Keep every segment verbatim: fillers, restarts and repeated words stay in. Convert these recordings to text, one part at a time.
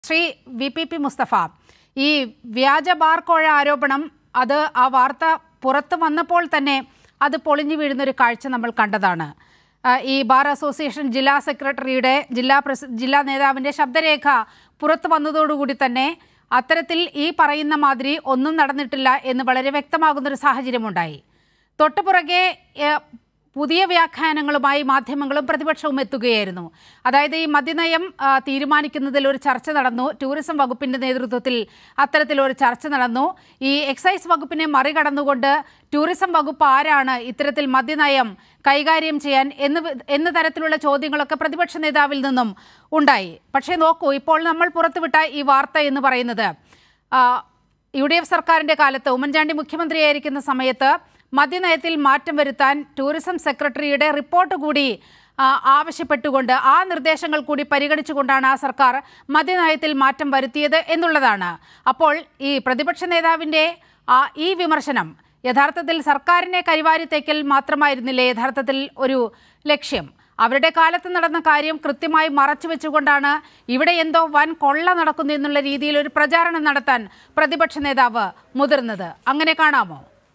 Shri V P P Mustafa, ഈ വ്യാജ ബാർകോഴ ആരോപണം അത് ആ വാർത്ത പുറത്തു വന്നപ്പോൾ തന്നെ അത് പൊളിഞ്ഞു വീഴുന്നൊരു കാഴ്ച നമ്മൾ കണ്ടതാണ്. ഈ ബാർ അസോസിയേഷൻ ജില്ലാ സെക്രട്ടറിയുടെ ജില്ലാ പ്രസി ജില്ലാ നേതാവിൻ്റെ ശബ്ദരേഖ പുറത്തു വന്നതോടുകൂടി തന്നെ അത്തരത്തിൽ ഈ പറയുന്ന മാതിരി ഒന്നും നടന്നിട്ടില്ല എന്ന് വളരെ വ്യക്തമാകുന്നൊരു സാഹചര്യമുണ്ടായി. തൊട്ടുപുറകെ പുതിയ വ്യാഖ്യാനങ്ങളുമായി മാധ്യമങ്ങളും പ്രതിപക്ഷവും എത്തുകയായിരുന്നു. അതായത് ഈ മദ്യനയം തീരുമാനിക്കുന്നതിൽ ഒരു ചർച്ച നടന്നു. ടൂറിസം വകുപ്പിൻ്റെ നേതൃത്വത്തിൽ അത്തരത്തിലൊരു ചർച്ച നടന്നു. ഈ എക്സൈസ് വകുപ്പിനെ മറികടന്നുകൊണ്ട് ടൂറിസം വകുപ്പ് ആരാണ് ഇത്തരത്തിൽ മദ്യനയം കൈകാര്യം ചെയ്യാൻ എന്ന് എന്ന തരത്തിലുള്ള ചോദ്യങ്ങളൊക്കെ പ്രതിപക്ഷ നേതാവിൽ നിന്നും ഉണ്ടായി. പക്ഷേ നോക്കൂ, ഇപ്പോൾ നമ്മൾ പുറത്തുവിട്ട ഈ വാർത്ത എന്ന് പറയുന്നത് യു ഡി എഫ് സർക്കാരിൻ്റെ കാലത്ത് ഉമ്മൻചാണ്ടി മുഖ്യമന്ത്രിയായിരിക്കുന്ന സമയത്ത് മദ്യനയത്തിൽ മാറ്റം വരുത്താൻ ടൂറിസം സെക്രട്ടറിയുടെ റിപ്പോർട്ട് കൂടി ആവശ്യപ്പെട്ടുകൊണ്ട് ആ നിർദ്ദേശങ്ങൾ കൂടി പരിഗണിച്ചുകൊണ്ടാണ് ആ സർക്കാർ മദ്യനയത്തിൽ മാറ്റം വരുത്തിയത് എന്നുള്ളതാണ്. അപ്പോൾ ഈ പ്രതിപക്ഷ നേതാവിൻ്റെ ഈ വിമർശനം യഥാർത്ഥത്തിൽ സർക്കാരിനെ കരിവാരിത്തേക്കൽ മാത്രമായിരുന്നില്ലേ യഥാർത്ഥത്തിൽ ഒരു ലക്ഷ്യം? അവരുടെ കാലത്ത് നടന്ന കാര്യം കൃത്യമായി മറച്ചു വെച്ചുകൊണ്ടാണ് ഇവിടെ എന്തോ വൻ കൊള്ള നടക്കുന്നു എന്നുള്ള രീതിയിൽ ഒരു പ്രചാരണം നടത്താൻ പ്രതിപക്ഷ നേതാവ് മുതിർന്നത്. അങ്ങനെ കാണാമോ?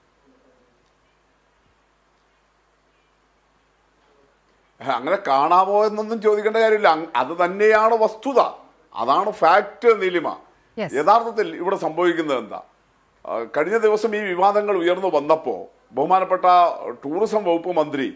അങ്ങനെ കാണാമോ എന്നൊന്നും ചോദിക്കേണ്ട കാര്യമില്ല. അത് തന്നെയാണ് വസ്തുത, അതാണ് ഫാക്ട്. നീലിമ, യഥാർത്ഥത്തിൽ ഇവിടെ സംഭവിക്കുന്നത് എന്താ? കഴിഞ്ഞ ദിവസം ഈ വിവാദങ്ങൾ ഉയർന്നു വന്നപ്പോൾ ബഹുമാനപ്പെട്ട ടൂറിസം വകുപ്പ് മന്ത്രി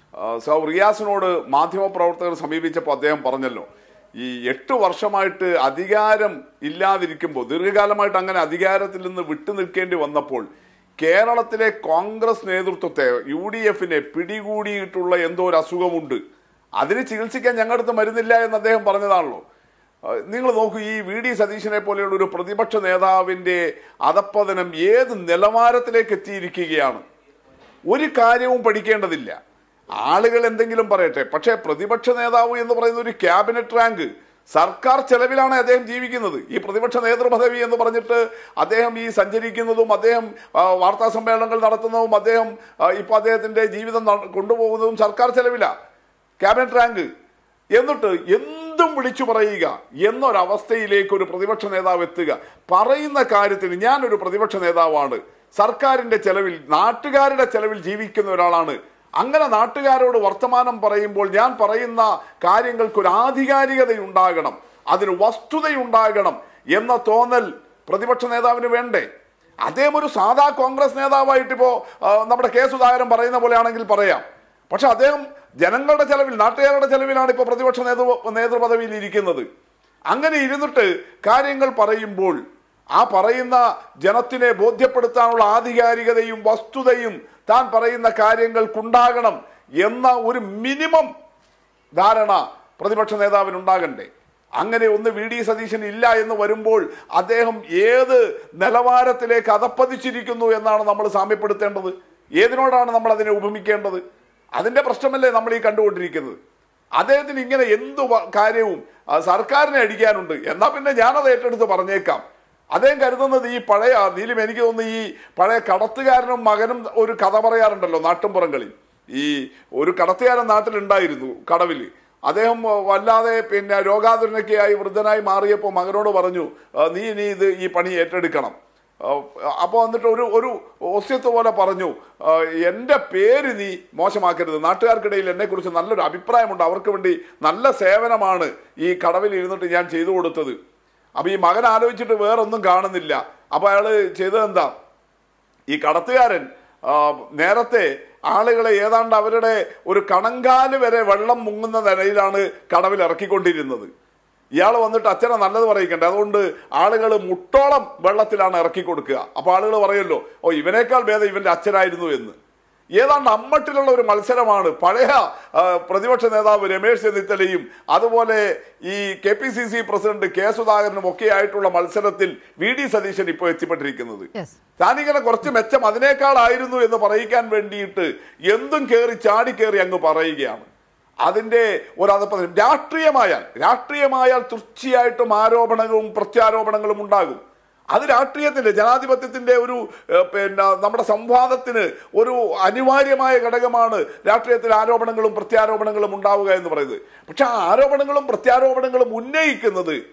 സൗ റിയാസിനോട് മാധ്യമപ്രവർത്തകർ സമീപിച്ചപ്പോൾ അദ്ദേഹം പറഞ്ഞല്ലോ, ഈ എട്ട് വർഷമായിട്ട് അധികാരം ഇല്ലാതിരിക്കുമ്പോൾ, ദീർഘകാലമായിട്ട് അങ്ങനെ അധികാരത്തിൽ നിന്ന് വിട്ടു നിൽക്കേണ്ടി വന്നപ്പോൾ കേരളത്തിലെ കോൺഗ്രസ് നേതൃത്വത്തെ യു ഡി എഫിനെ പിടികൂടിയിട്ടുള്ള എന്തോ ഒരു അസുഖമുണ്ട്, അതിന് ചികിത്സിക്കാൻ ഞങ്ങളുടെ അടുത്ത് മരുന്നില്ല എന്ന് അദ്ദേഹം പറഞ്ഞതാണല്ലോ. നിങ്ങൾ നോക്കൂ, ഈ വി ഡി സതീശനെ പോലെയുള്ള ഒരു പ്രതിപക്ഷ നേതാവിൻ്റെ അധപ്പതനം ഏത് നിലവാരത്തിലേക്ക് എത്തിയിരിക്കുകയാണ്. ഒരു കാര്യവും പഠിക്കേണ്ടതില്ല, ആളുകൾ എന്തെങ്കിലും പറയട്ടെ, പക്ഷേ പ്രതിപക്ഷ നേതാവ് എന്ന് പറയുന്ന ഒരു ക്യാബിനറ്റ് റാങ്ക് സർക്കാർ ചെലവിലാണ് അദ്ദേഹം ജീവിക്കുന്നത്. ഈ പ്രതിപക്ഷ നേതൃപദവി എന്ന് പറഞ്ഞിട്ട് അദ്ദേഹം ഈ സഞ്ചരിക്കുന്നതും അദ്ദേഹം വാർത്താ സമ്മേളനങ്ങൾ നടത്തുന്നതും അദ്ദേഹം ഇപ്പൊ അദ്ദേഹത്തിന്റെ ജീവിതം കൊണ്ടുപോകുന്നതും സർക്കാർ ചെലവിലാണ്, ക്യാബിനറ്റ് റാങ്ക്. എന്നിട്ട് എന്തും വിളിച്ചു പറയുക എന്നൊരവസ്ഥയിലേക്ക് ഒരു പ്രതിപക്ഷ നേതാവ് എത്തുക. പറയുന്ന കാര്യത്തിന് ഞാനൊരു പ്രതിപക്ഷ നേതാവാണ്, സർക്കാരിന്റെ ചെലവിൽ നാട്ടുകാരുടെ ചെലവിൽ ജീവിക്കുന്ന ഒരാളാണ്, അങ്ങനെ നാട്ടുകാരോട് വർത്തമാനം പറയുമ്പോൾ ഞാൻ പറയുന്ന കാര്യങ്ങൾക്കൊരു ആധികാരികതയുണ്ടാകണം, അതിന് വസ്തുതയുണ്ടാകണം എന്ന തോന്നൽ പ്രതിപക്ഷ നേതാവിന് വേണ്ടേ? അദ്ദേഹം ഒരു സാധാ കോൺഗ്രസ് നേതാവായിട്ടിപ്പോ നമ്മുടെ കെ സുധാകരൻ പറയുന്ന പോലെയാണെങ്കിൽ പറയാം. പക്ഷെ അദ്ദേഹം ജനങ്ങളുടെ ചെലവിൽ, നാട്ടുകാരുടെ ചെലവിലാണ് ഇപ്പോൾ പ്രതിപക്ഷ നേതൃ നേതൃപദവിയിൽ ഇരിക്കുന്നത്. അങ്ങനെ ഇരുന്നിട്ട് കാര്യങ്ങൾ പറയുമ്പോൾ ആ പറയുന്ന ജനത്തിനെ ബോധ്യപ്പെടുത്താനുള്ള ആധികാരികതയും വസ്തുതയും താൻ പറയുന്ന കാര്യങ്ങൾക്കുണ്ടാകണം എന്ന ഒരു മിനിമം ധാരണ പ്രതിപക്ഷ നേതാവിനുണ്ടാകണ്ടേ? അങ്ങനെ ഒന്ന് വി ഡി സതീശൻ ഇല്ല എന്ന് വരുമ്പോൾ അദ്ദേഹം ഏത് നിലവാരത്തിലേക്ക് അധപ്പതിച്ചിരിക്കുന്നു എന്നാണ് നമ്മൾ സാമ്യപ്പെടുത്തേണ്ടത്. ഏതിനോടാണ് നമ്മൾ അതിനെ ഉപമിക്കേണ്ടത്? അതിന്റെ പ്രശ്നമല്ലേ നമ്മൾ ഈ കണ്ടുകൊണ്ടിരിക്കുന്നത്. അദ്ദേഹത്തിന് ഇങ്ങനെ എന്തു കാര്യവും സർക്കാരിനെ അടിക്കാനുണ്ട്, എന്നാ പിന്നെ ഞാനത് ഏറ്റെടുത്ത് പറഞ്ഞേക്കാം. അദ്ദേഹം കരുതുന്നത് ഈ പഴയ നീലും എനിക്ക് തോന്നുന്നു ഈ പഴയ കടത്തുകാരനും മകനും ഒരു കഥ പറയാറുണ്ടല്ലോ നാട്ടിൻപുറങ്ങളിൽ. ഈ ഒരു കടത്തുകാരൻ നാട്ടിലുണ്ടായിരുന്നു കടവിൽ. അദ്ദേഹം വല്ലാതെ പിന്നെ രോഗാതുരനൊക്കെയായി വൃദ്ധനായി മാറിയപ്പോൾ മകനോട് പറഞ്ഞു, നീ ഇനി ഇത് ഈ പണി ഏറ്റെടുക്കണം. അപ്പോൾ എന്നിട്ട് ഒരു ഒരു ഒസ്യത്ത് പോലെ പറഞ്ഞു, എൻ്റെ പേര് നീ മോശമാക്കരുത്, നാട്ടുകാർക്കിടയിൽ എന്നെക്കുറിച്ച് നല്ലൊരു അഭിപ്രായമുണ്ട്, അവർക്ക് വേണ്ടി നല്ല സേവനമാണ് ഈ കടവിൽ ഇരുന്നിട്ട് ഞാൻ ചെയ്തു കൊടുത്തത്. അപ്പൊ ഈ മകൻ ആലോചിച്ചിട്ട് വേറൊന്നും കാണുന്നില്ല. അപ്പൊ അയാള് ചെയ്തതെന്താ, ഈ കടത്തുകാരൻ നേരത്തെ ആളുകളെ ഏതാണ്ട് അവരുടെ ഒരു കണങ്കാല് വരെ വെള്ളം മുങ്ങുന്ന നിലയിലാണ് കടവിൽ ഇറക്കിക്കൊണ്ടിരുന്നത്. ഇയാൾ വന്നിട്ട് അച്ഛനെ നല്ലത് പറയിക്കണ്ടേ, അതുകൊണ്ട് ആളുകൾ മുട്ടോളം വെള്ളത്തിലാണ് ഇറക്കി കൊടുക്കുക. അപ്പൊ ആളുകൾ പറയുമല്ലോ, ഓ ഇവനേക്കാൾ ഭേദം ഇവന്റെ അച്ഛനായിരുന്നു എന്ന്. ഏതാണ്ട് അമ്മട്ടിലുള്ള ഒരു മത്സരമാണ് പഴയ പ്രതിപക്ഷ നേതാവ് രമേശ് ചെന്നിത്തലയും അതുപോലെ ഈ K P C C president K സുധാകരനും ഒക്കെ ആയിട്ടുള്ള മത്സരത്തിൽ വി ഡി സതീശൻ ഇപ്പോൾ എത്തിപ്പെട്ടിരിക്കുന്നത്. താനിങ്ങനെ കുറച്ച് മെച്ചം അതിനേക്കാളായിരുന്നു എന്ന് പറയിക്കാൻ വേണ്ടിയിട്ട് എന്തും കയറി ചാടിക്കേറി അങ്ങ് പറയുകയാണ്. അതിന്റെ ഒരധപ്പതനം രാഷ്ട്രീയമായാൽ രാഷ്ട്രീയമായാൽ തീർച്ചയായിട്ടും ആരോപണങ്ങളും പ്രത്യാരോപണങ്ങളും ഉണ്ടാകും. അത് രാഷ്ട്രീയത്തിന്റെ ജനാധിപത്യത്തിന്റെ ഒരു പിന്നെ നമ്മുടെ സംവാദത്തിന് ഒരു അനിവാര്യമായ ഘടകമാണ് രാഷ്ട്രീയത്തിൽ ആരോപണങ്ങളും പ്രത്യാരോപണങ്ങളും ഉണ്ടാവുക എന്ന് പറയുന്നത്. പക്ഷെ ആ ആരോപണങ്ങളും പ്രത്യാരോപണങ്ങളും ഉന്നയിക്കുന്നത്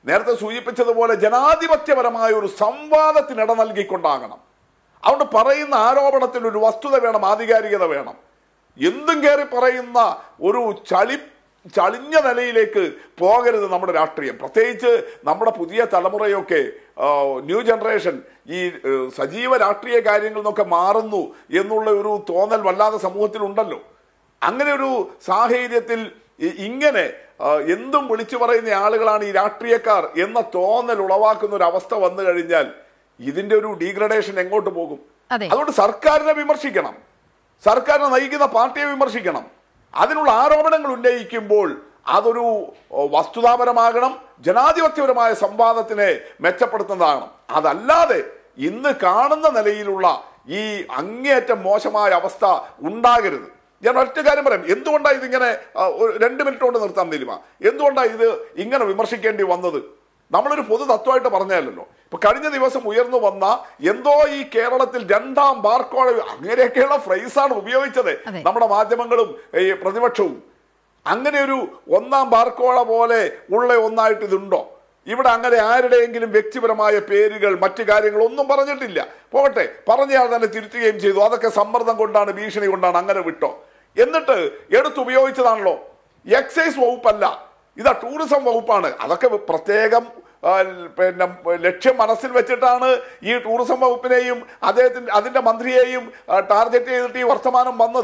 നേരത്തെ സൂചിപ്പിച്ചതുപോലെ ജനാധിപത്യപരമായ ഒരു സംവാദത്തിനിട നൽകിക്കൊണ്ടാകണം. അതുകൊണ്ട് പറയുന്ന ആരോപണത്തിൽ ഒരു വസ്തുത വേണം, ആധികാരികത വേണം. എന്തും കയറി പറയുന്ന ഒരു ചളി ചളിഞ്ഞ നിലയിലേക്ക് പോകരുത് നമ്മുടെ രാഷ്ട്രീയം. പ്രത്യേകിച്ച് നമ്മുടെ പുതിയ തലമുറയൊക്കെ, ന്യൂ ജനറേഷൻ, ഈ സജീവ രാഷ്ട്രീയ കാര്യങ്ങളിൽ നിന്നൊക്കെ മാറുന്നു എന്നുള്ള ഒരു തോന്നൽ വല്ലാതെ സമൂഹത്തിലുണ്ടല്ലോ. അങ്ങനെ ഒരു സാഹചര്യത്തിൽ ഇങ്ങനെ എന്തും വിളിച്ചു പറയുന്ന ആളുകളാണ് ഈ രാഷ്ട്രീയക്കാർ എന്ന തോന്നൽ ഉളവാക്കുന്ന ഒരു അവസ്ഥ വന്നു കഴിഞ്ഞാൽ ഇതിന്റെ ഒരു ഡീഗ്രഡേഷൻ എങ്ങോട്ട് പോകും? അതുകൊണ്ട് സർക്കാരിനെ വിമർശിക്കണം, സർക്കാരിനെ നയിക്കുന്ന പാർട്ടിയെ വിമർശിക്കണം. അതിനുള്ള ആരോപണങ്ങൾ ഉന്നയിക്കുമ്പോൾ അതൊരു വസ്തുതാപരമാകണം, ജനാധിപത്യപരമായ സംവാദത്തിനെ മെച്ചപ്പെടുത്തുന്നതാണ്. അതല്ലാതെ ഇന്ന് കാണുന്ന നിലയിലുള്ള ഈ അങ്ങേയറ്റം മോശമായ അവസ്ഥ ഉണ്ടാകരുത്. ഞാൻ ഒറ്റ കാര്യം പറയാം, എന്തുകൊണ്ടാണ് ഇതിങ്ങനെ, രണ്ട് മിനിറ്റ് കൊണ്ട് നിർത്താൻ നീലിമ, എന്തുകൊണ്ടാണ് ഇത് ഇങ്ങനെ വിമർശിക്കേണ്ടി വന്നത്? നമ്മളൊരു പൊതു തത്വമായിട്ട് പറഞ്ഞല്ലോ. ഇപ്പൊ കഴിഞ്ഞ ദിവസം ഉയർന്നു വന്ന എന്തോ ഈ കേരളത്തിൽ രണ്ടാം ബാർക്കോഴ, അങ്ങനെയൊക്കെയുള്ള ഫ്രൈസാണ് ഉപയോഗിച്ചത് നമ്മുടെ മാധ്യമങ്ങളും ഈ പ്രതിപക്ഷവും. അങ്ങനെ ഒരു ഒന്നാം ബാർക്കോഴ പോലെ ഉള്ള ഒന്നായിട്ട് ഇതുണ്ടോ? ഇവിടെ അങ്ങനെ ആരുടെയെങ്കിലും വ്യക്തിപരമായ പേരുകൾ മറ്റു കാര്യങ്ങൾ ഒന്നും പറഞ്ഞിട്ടില്ല. പോകട്ടെ, പറഞ്ഞയാൾ തന്നെ തിരുത്തുകയും ചെയ്തു. അതൊക്കെ സമ്മർദ്ദം കൊണ്ടാണ്, ഭീഷണി കൊണ്ടാണ്, അങ്ങനെ വിട്ടോ. എന്നിട്ട് എടുത്തുപയോഗിച്ചതാണല്ലോ. എക്സൈസ് വകുപ്പല്ല, ഇതാ ടൂറിസം വകുപ്പാണ്. അതൊക്കെ പ്രത്യേകം പിന്നെ ലക്ഷ്യം മനസ്സിൽ വെച്ചിട്ടാണ് ഈ ടൂറിസം വകുപ്പിനെയും അദ്ദേഹത്തിന്റെ അതിന്റെ മന്ത്രിയെയും ടാർഗറ്റ് ചെയ്തിട്ട് ഈ വർത്തമാനം വന്നത്.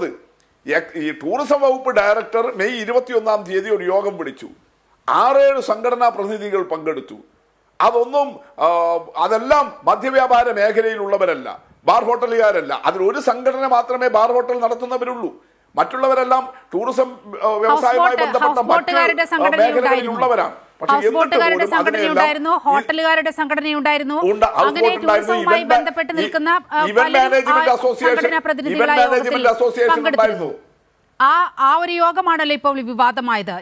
ഈ ടൂറിസം വകുപ്പ് ഡയറക്ടർ മെയ് ഇരുപത്തിയൊന്നാം തീയതി ഒരു യോഗം വിളിച്ചു. ആറേഴ് സംഘടനാ പ്രതിനിധികൾ പങ്കെടുത്തു. അതൊന്നും അതെല്ലാം മദ്യവ്യാപാര മേഖലയിലുള്ളവരല്ല, ബാർ ഹോട്ടലുകാരല്ല. അതിൽ ഒരു സംഘടന മാത്രമേ ബാർ ഹോട്ടൽ നടത്തുന്നവരുള്ളൂ. മറ്റുള്ളവരെല്ലാം ടൂറിസം വ്യവസായവുമായി ബന്ധപ്പെട്ട മേഖലകളിലുള്ളവരാണ്. ഹോട്ടലുകാരുടെ സംഘടനയുണ്ടായിരുന്നു, ഹോട്ടലുകാരുടെ സംഘടനയുണ്ടായിരുന്നു, അങ്ങനെ ടൂറിസവുമായി ബന്ധപ്പെട്ട് നിൽക്കുന്ന സംഘടനാ പ്രതിനിധികളായ യോഗത്തിൽ പങ്കെടുത്തിരുന്നു. ആ ആ ഒരു യോഗമാണല്ലോ ഇപ്പോൾ വിവാദമായത്.